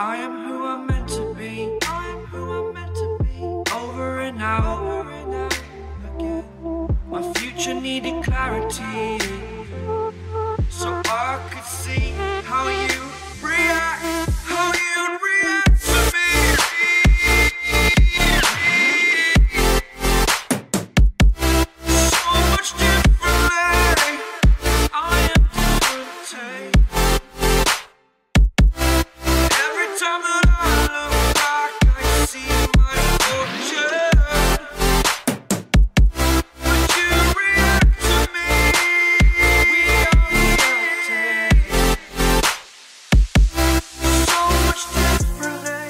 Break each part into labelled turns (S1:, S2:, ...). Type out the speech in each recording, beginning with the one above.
S1: I am who I'm meant to be. I am who I'm meant to be. Over and out again. My future needed clarity, so I could see how you react, how you'd react to me. So much differently, I am different. Every time that I look back, I see my fortune. Would you react to me? We are reacting so much differently.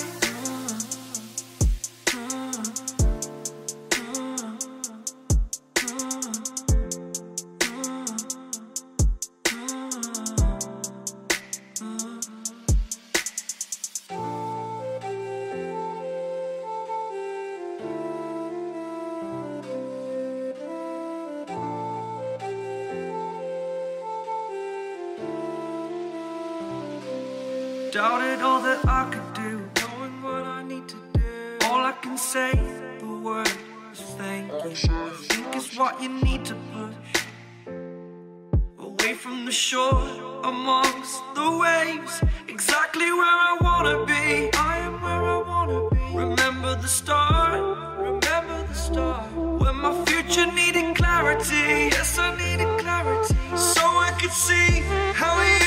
S1: Doubted all that I could do, knowing what I need to do. All I can say, the word is thank you. I think it's what you need to push away from the shore, amongst the waves, exactly where I wanna be. I am where I wanna be. Remember the start, when my future needed clarity. Yes, I needed clarity, so I could see how